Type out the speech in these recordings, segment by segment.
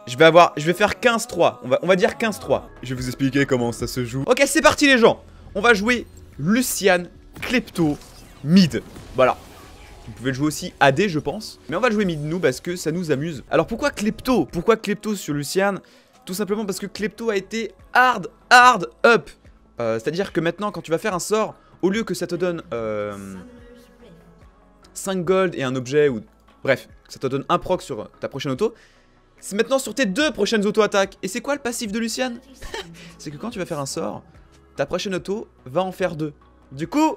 Je vais faire 15-3. On va dire 15-3. Je vais vous expliquer comment ça se joue. Ok, c'est parti les gens. On va jouer Lucian, Klepto, mid. Voilà. Vous pouvez le jouer aussi AD je pense. Mais on va le jouer mid nous parce que ça nous amuse. Alors pourquoi Klepto? Pourquoi Klepto sur Lucian? Tout simplement parce que Klepto a été hard up. C'est-à-dire que maintenant quand tu vas faire un sort, au lieu que ça te donne 5 gold et un objet ou... Bref, ça te donne un proc sur ta prochaine auto. C'est maintenant sur tes 2 prochaines auto-attaques. Et c'est quoi le passif de Lucian? C'est que quand tu vas faire un sort, ta prochaine auto va en faire 2. Du coup,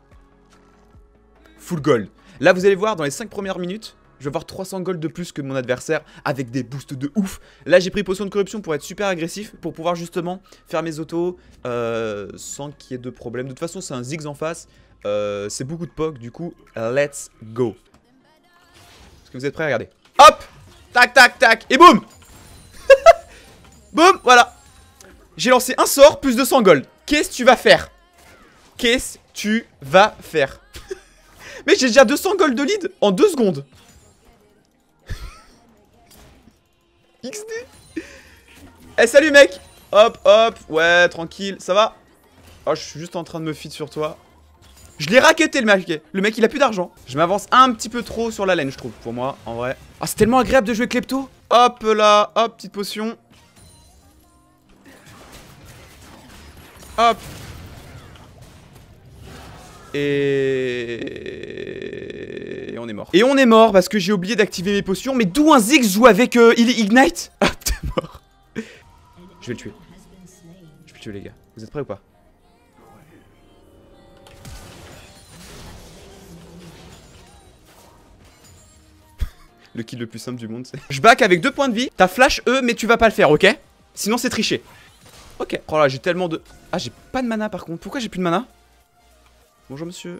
full gold. Là, vous allez voir, dans les 5 premières minutes, je vais avoir 300 gold de plus que mon adversaire avec des boosts de ouf. Là, j'ai pris potion de corruption pour être super agressif, pour pouvoir justement faire mes autos sans qu'il y ait de problème. De toute façon, c'est un Ziggs en face. C'est beaucoup de POC, du coup, let's go. Est-ce que vous êtes prêts? Regardez. Hop! Tac, tac, tac, et boum. Boum, voilà. J'ai lancé un sort, plus de 100 gold. Qu'est-ce que tu vas faire? Qu'est-ce que tu vas faire? Mais j'ai déjà 200 gold de lead en 2 secondes. XD. Eh, salut mec. Hop, hop, ouais, tranquille, ça va? Oh, je suis juste en train de me feed sur toi. Je l'ai racketté le mec. Le mec il a plus d'argent. Je m'avance un petit peu trop sur la laine je trouve pour moi en vrai. Ah c'est tellement agréable de jouer Klepto. Hop là, hop petite potion. Hop. Et on est mort. Et on est mort parce que j'ai oublié d'activer mes potions. Mais d'où un Ziggs joue avec Ignite? Hop t'es mort. Je vais le tuer. Je vais le tuer les gars. Vous êtes prêts ou pas? Le kill le plus simple du monde, c'est... Je back avec 2 points de vie. T'as flash E, mais tu vas pas le faire, ok? Sinon, c'est triché. Ok. Oh là, j'ai tellement de... Ah, j'ai pas de mana, par contre. Pourquoi j'ai plus de mana? Bonjour, monsieur.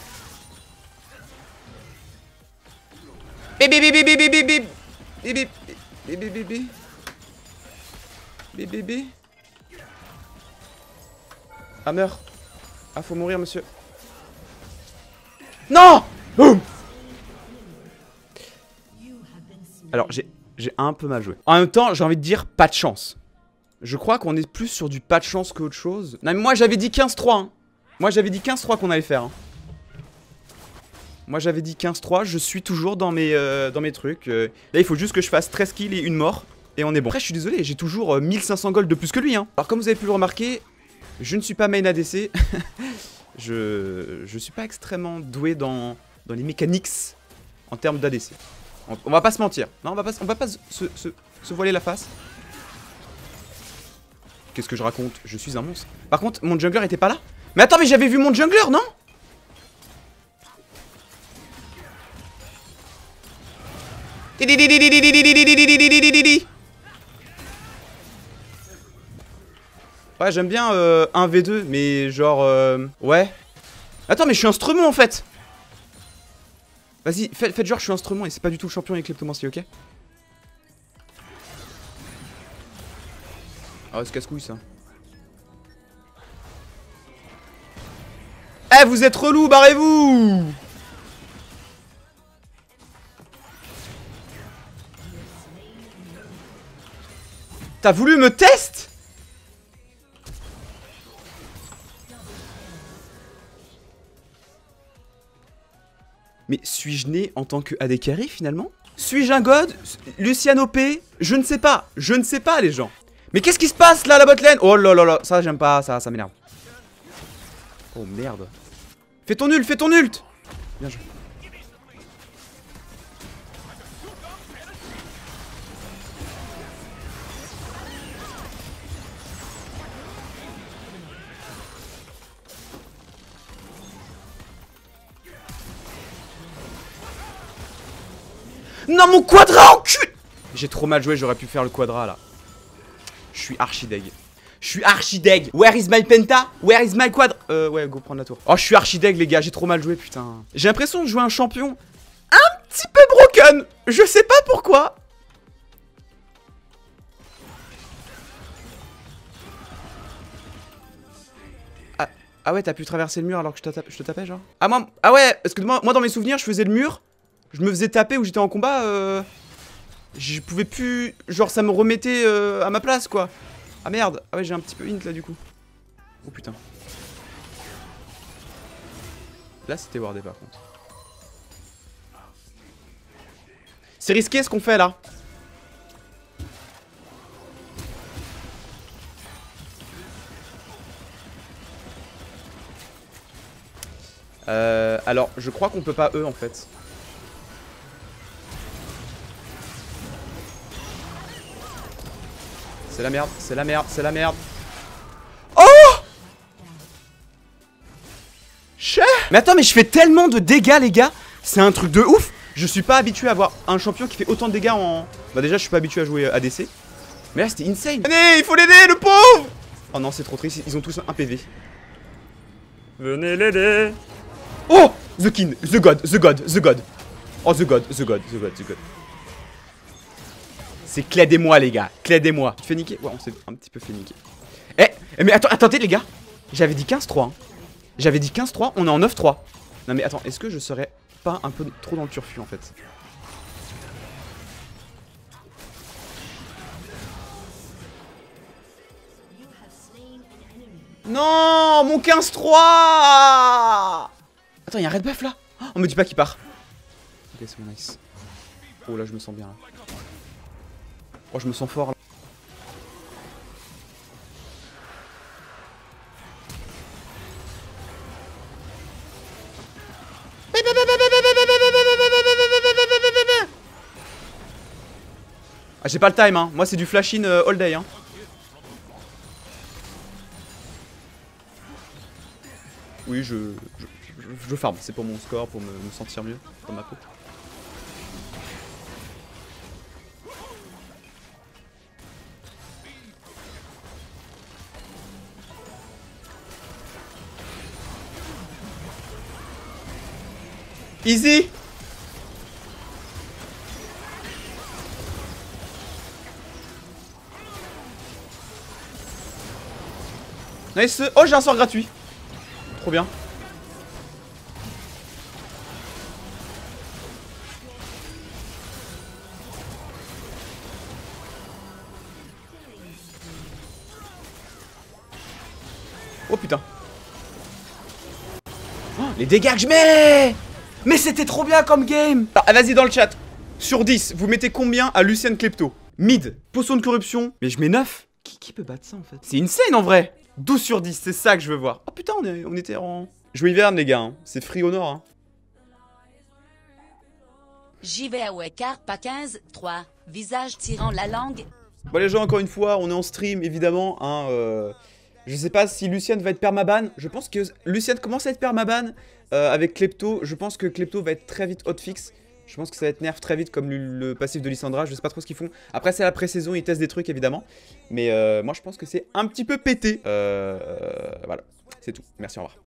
Bébé, bébé, bébé, bébé. Bébé, bébé, bébé. Bébé, bébé. Ah, meurs. Ah, faut mourir, monsieur. Non! Boum! Alors, j'ai un peu mal joué. En même temps, j'ai envie de dire pas de chance. Je crois qu'on est plus sur du pas de chance qu'autre chose. Non, mais moi, j'avais dit 15-3. Hein. Moi, j'avais dit 15-3 qu'on allait faire. Hein. Moi, j'avais dit 15-3. Je suis toujours dans mes trucs. Là, il faut juste que je fasse 13 kills et une mort. Et on est bon. Après, je suis désolé, j'ai toujours 1500 gold de plus que lui. Hein. Alors, comme vous avez pu le remarquer, je ne suis pas main ADC. je suis pas extrêmement doué dans les mécaniques en termes d'ADC. On va pas se mentir. Non, on va pas se voiler la face. Qu'est-ce que je raconte? Je suis un monstre. Par contre, mon jungler était pas là. Mais attends, mais j'avais vu mon jungler, non? Ouais, j'aime bien 1v2, mais genre... ouais. Attends, mais je suis instrument en fait. Vas-y, faites genre je suis instrument et c'est pas du tout le champion avec Kleptomancie, ok? Ah, c'est casse-couille ça. Eh, vous êtes relou, barrez-vous! T'as voulu me test? Mais suis-je né en tant que AD carry finalement? Suis-je un god? Lucian OP? Je ne sais pas. Je ne sais pas les gens. Mais qu'est-ce qui se passe là, la botlane? Oh là là là, ça j'aime pas, ça m'énerve. Oh merde. Fais ton ult, fais ton ult. Bien joué. Non, mon quadra en cul! J'ai trop mal joué, j'aurais pu faire le quadra là. Je suis archi deg. Je suis archi deg. Where is my penta? Where is my quadra? Ouais, go prendre la tour. Oh, je suis archi deg les gars, j'ai trop mal joué putain. J'ai l'impression de jouer un champion un petit peu broken. Je sais pas pourquoi. Ah ouais, t'as pu traverser le mur alors que je te tapais genre? Ah ouais, parce que moi dans mes souvenirs, je faisais le mur. Je me faisais taper ou j'étais en combat Je pouvais plus... Genre ça me remettait à ma place quoi. Ah merde. Ah ouais j'ai un petit peu int là du coup. Oh putain. Là c'était wardé par contre. C'est risqué ce qu'on fait là. Alors je crois qu'on peut pas en fait. C'est la merde, c'est la merde, c'est la merde. Oh! Cher! Mais attends, mais je fais tellement de dégâts, les gars. C'est un truc de ouf. Je suis pas habitué à avoir un champion qui fait autant de dégâts en... Bah déjà, je suis pas habitué à jouer ADC. Mais là, c'était insane. Venez, il faut l'aider, le pauvre! Oh non, c'est trop triste. Ils ont tous un PV. Venez l'aider. Oh! The king, the god, the god, the god. Oh, the god, the god, the god, the god. C'est Cled-moi les gars, Cled-moi. Tu te fais niquer? Ouais, on s'est un petit peu fait niquer. Mais attendez les gars. J'avais dit 15-3 hein. J'avais dit 15-3, on est en 9-3. Non mais attends, est-ce que je serais pas un peu trop dans le turfu en fait? Non, mon 15-3. Attends, y'a un red buff là. On me dit pas qu'il part. Ok, c'est bon, nice. Oh là, je me sens bien là. Oh, je me sens fort là. Ah, j'ai pas le time hein. Moi c'est du flash in all day hein. Oui, je farm, c'est pour mon score, pour me sentir mieux dans ma peau. Easy. Nice. Oh, j'ai un sort gratuit. Trop bien. Oh putain. Oh, les dégâts que je mets. Mais c'était trop bien comme game. Ah, vas-y dans le chat. Sur 10, vous mettez combien à Lucian Klepto? Mid, potion de corruption. Mais je mets 9. Qui peut battre ça en fait? C'est insane en vrai. 12 sur 10, c'est ça que je veux voir. Oh putain, on était en... Jouer hiverne les gars, hein. C'est free au nord. Hein. J'y vais à Wekar, pas 15, 3. Visage tirant la langue. Bon les gens, encore une fois, on est en stream évidemment. Hein, je sais pas si Lucian va être permaban. Je pense que Lucian commence à être permaban avec Klepto. Je pense que Klepto va être très vite hotfix. Je pense que ça va être nerf très vite comme le passif de Lissandra. Je sais pas trop ce qu'ils font. Après c'est la pré-saison, ils testent des trucs évidemment. Mais moi je pense que c'est un petit peu pété. Voilà, c'est tout. Merci, au revoir.